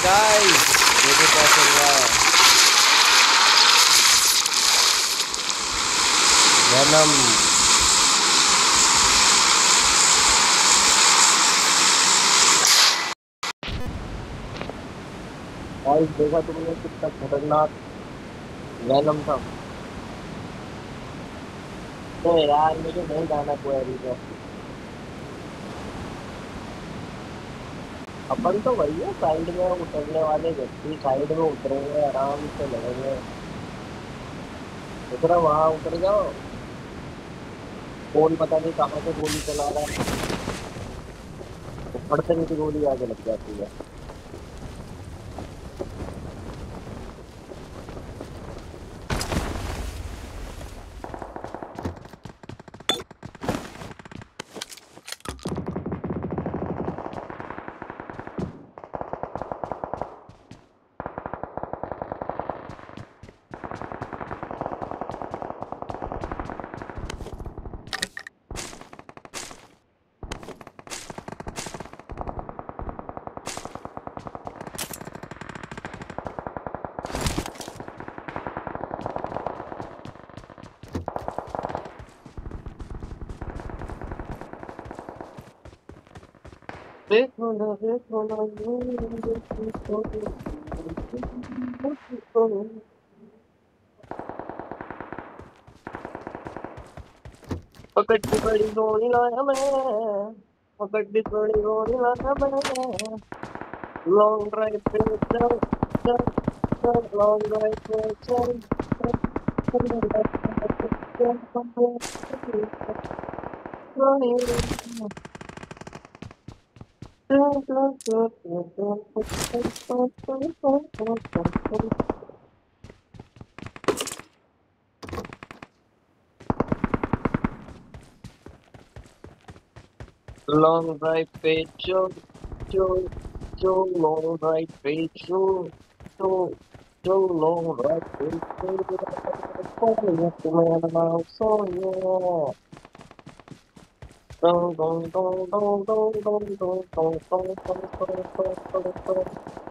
Guys, देखो क्या चल रहा है। वेनम। गाइस, देखा तुमने कितना खतरनाक वेनम था। तो यार मुझे नहीं जाना क्वेरी पे। अपन तो वही है, साइड में उतरने वाले व्यक्ति साइड में उतरेंगे, आराम से लड़ेंगे। उतरा वहां उतर जाओ। कौन पता नहीं कहाँ से गोली चला रहा है। ऊपर से भी गोली आगे लग जाती है। देखो ना देखो ना, पकड़ी बड़ी गोली लाया मैं। पकड़ी बड़ी गोली लाया मैं। लॉन्ग ड्राइव पे चल, चल, चल, लॉन्ग ड्राइव पे चल, चल, लॉन्ग ड्राइव पे चल, चल, चल, लॉन्ग ड्राइव पे चल, चल, चल, लॉन्ग ड्राइव पे चल, तुम्हारा नाम Sonia. Dong dong dong dong dong dong dong dong dong dong dong dong dong dong.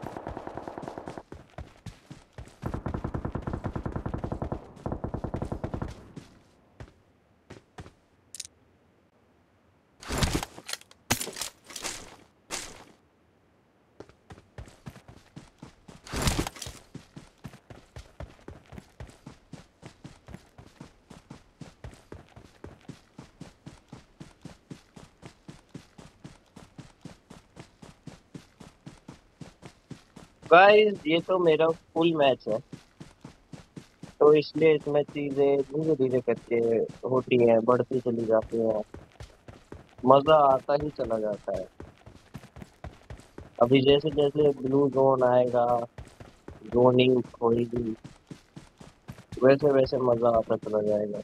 Guys, ये तो मेरा फुल मैच है, तो इसलिए इसमें चीजें धीरे धीरे करके होती हैं, बढ़ती चली जाती हैं। मजा आता ही चला जाता है। अभी जैसे जैसे ब्लू जोन आएगा, जोनिंग होगी, वैसे वैसे मजा आता चला जाएगा।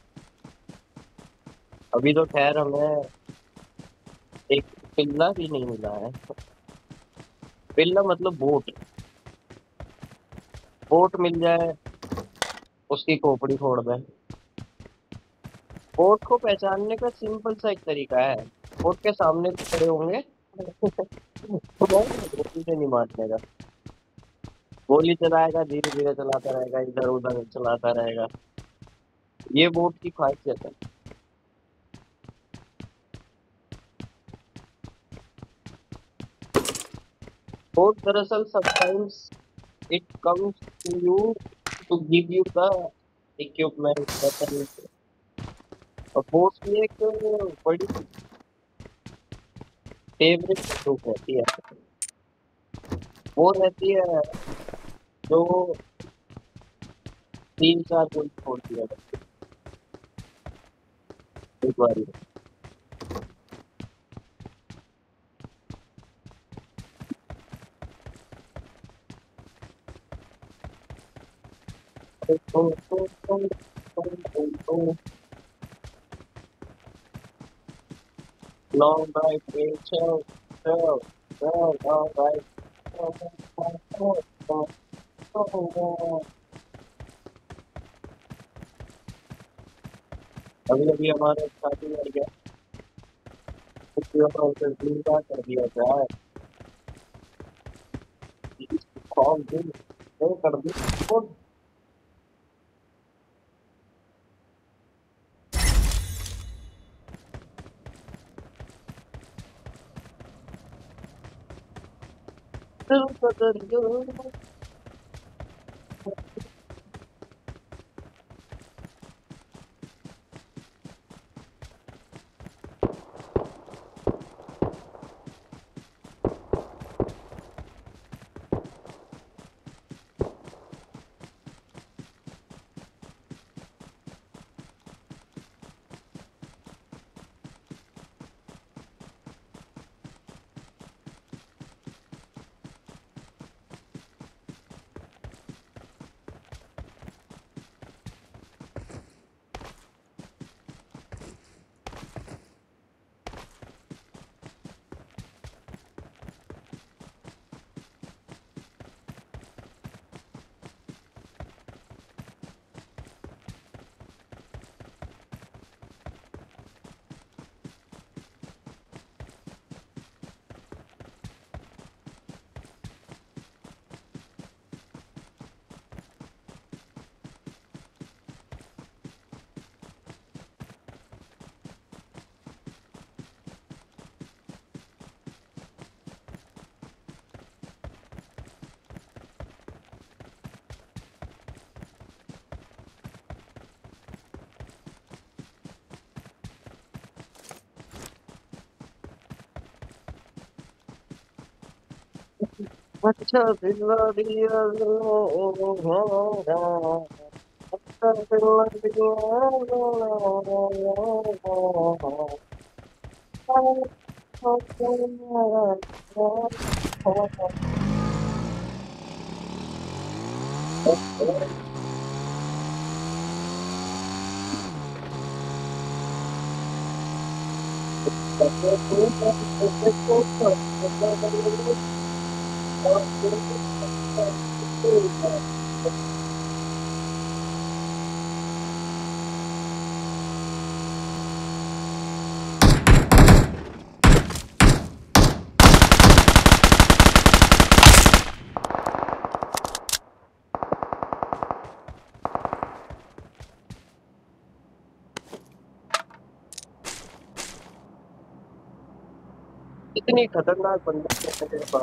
अभी तो खैर हमें एक पिल्ला भी नहीं मिला है। पिल्ला मतलब बोट। बोट मिल जाए, उसकी खोपड़ी फोड़ दें। बोट को पहचानने का सिंपल सा एक तरीका है। बोट के सामने खड़े होंगे तो गोली से नहीं मारने का। गोली चलाएगा, धीरे धीरे चलाता रहेगा, इधर उधर चलाता रहेगा। ये बोट की खासियत है। बोट दरअसल sometimes it comes to you to give you the equipment weapon. और बोट की एक बड़ी फेवरेट बंदूक रहती है। वो रहती है जो 3-4 गोली छोड़ती है एक बारी में। Long drive, chill, chill, chill, long drive. अभी अभी हमारे साथी लड़ गया, उसे तीन बार कर दिया जाए। कॉल भी नहीं कर दी वो। दिल का दरिया। अच्छा दिला दिया अच्छा दिला दिया। इतनी खतरनाक बंदूक है मेरे पास।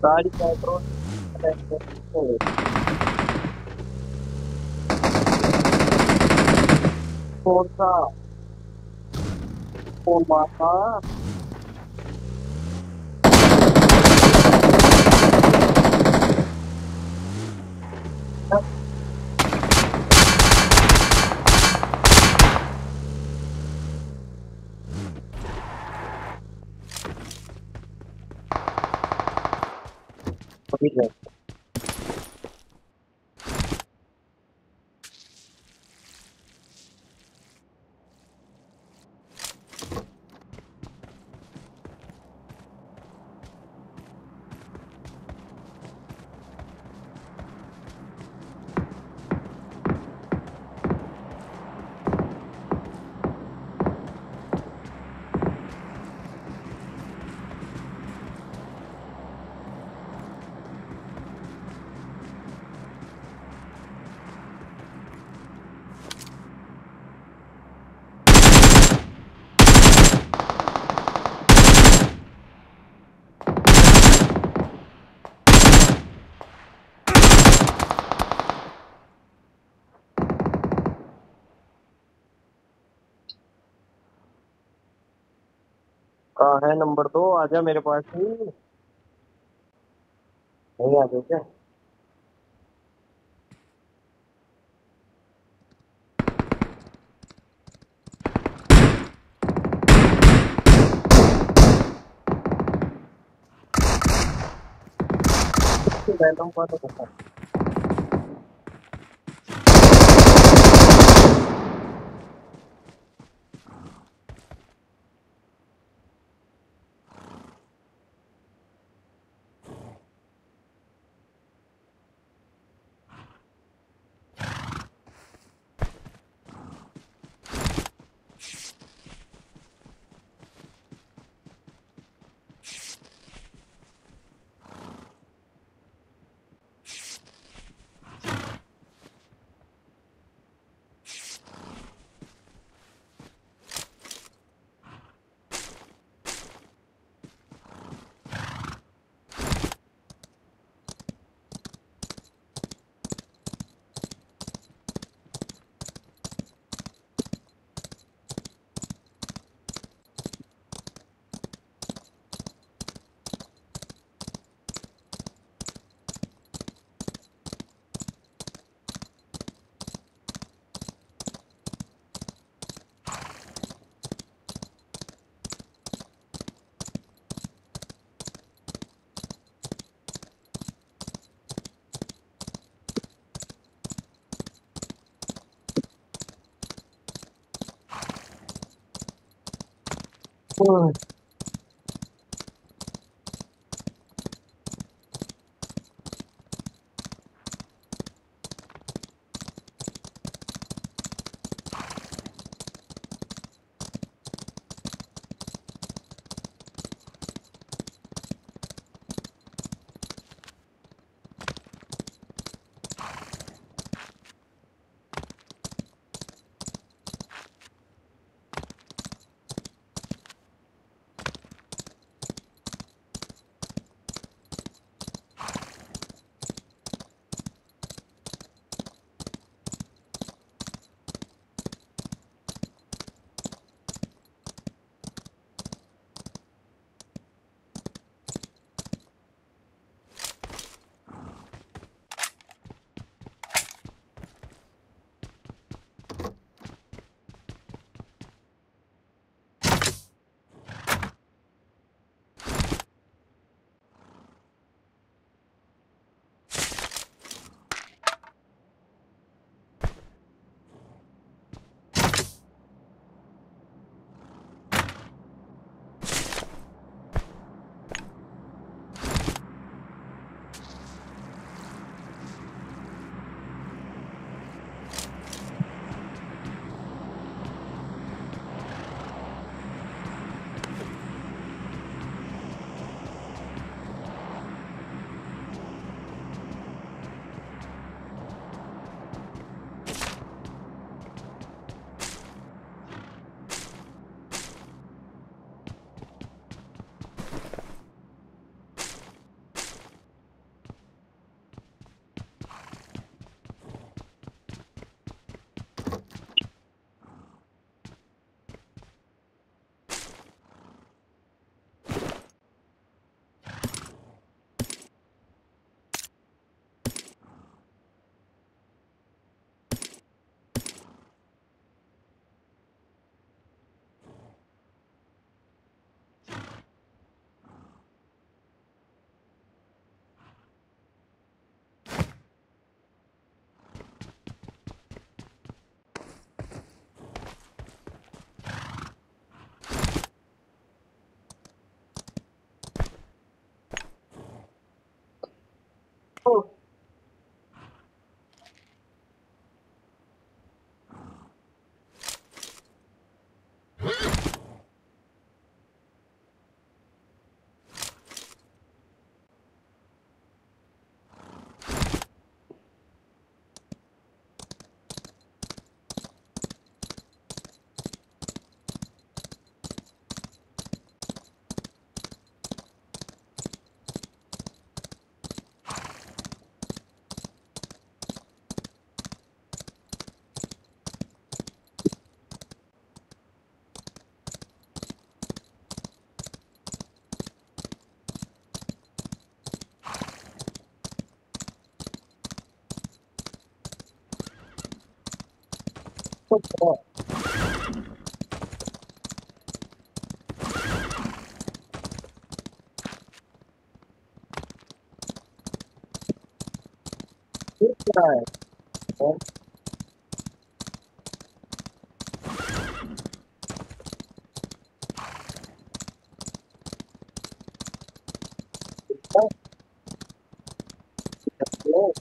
गाड़ी पेट्रोल कौन सा कौन माता। ठीक है। कहाँ है नंबर 2? आजा मेरे पास ही। नहीं आ गए क्या? रैंडम का तो पता नहीं। तो क्या फिर क्या है? और क्या है?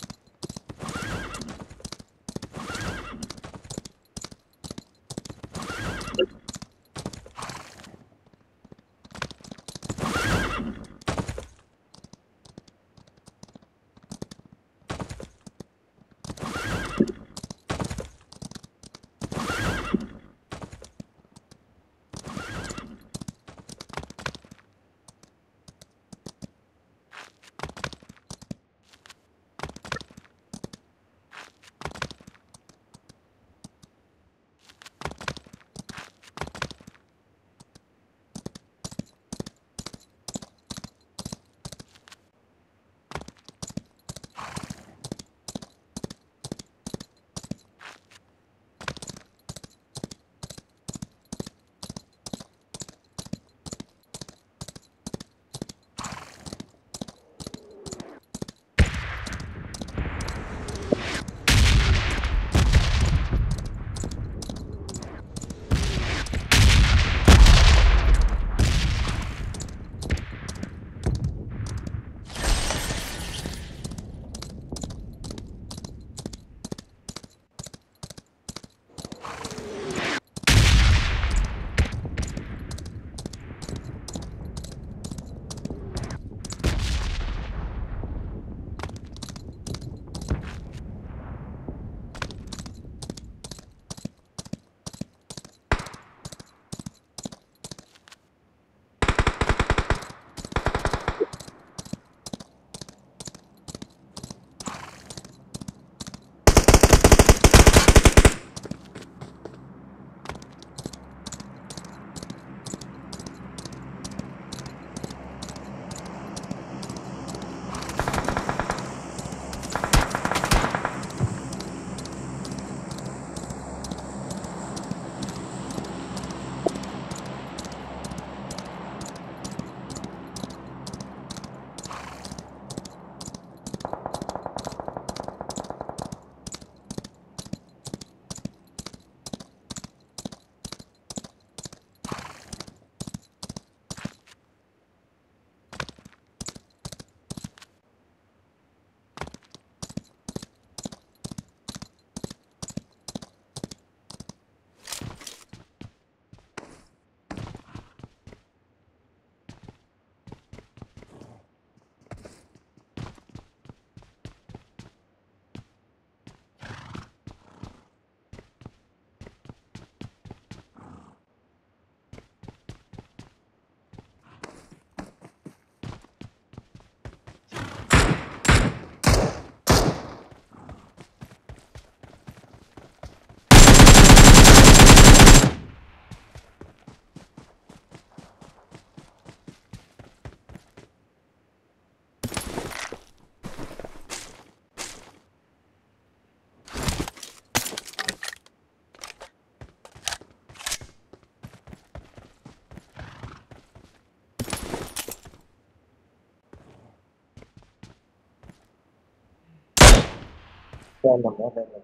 क्या लगा है?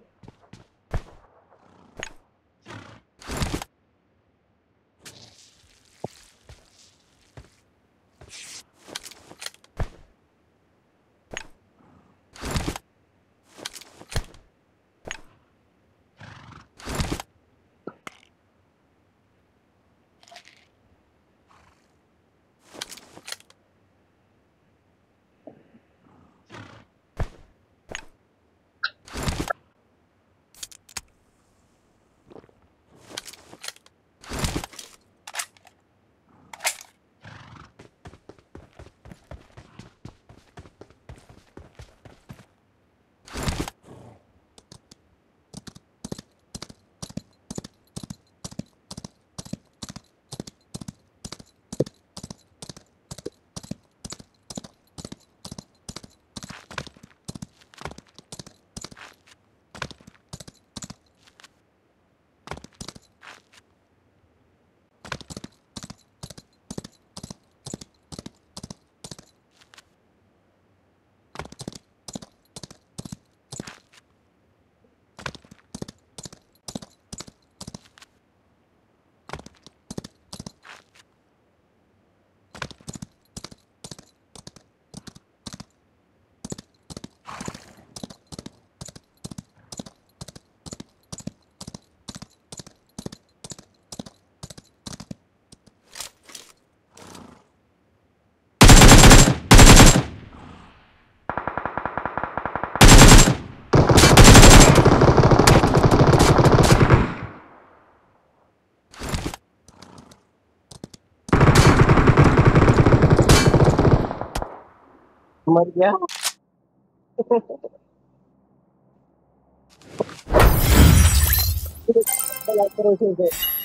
मर गया। चला करो फिर से।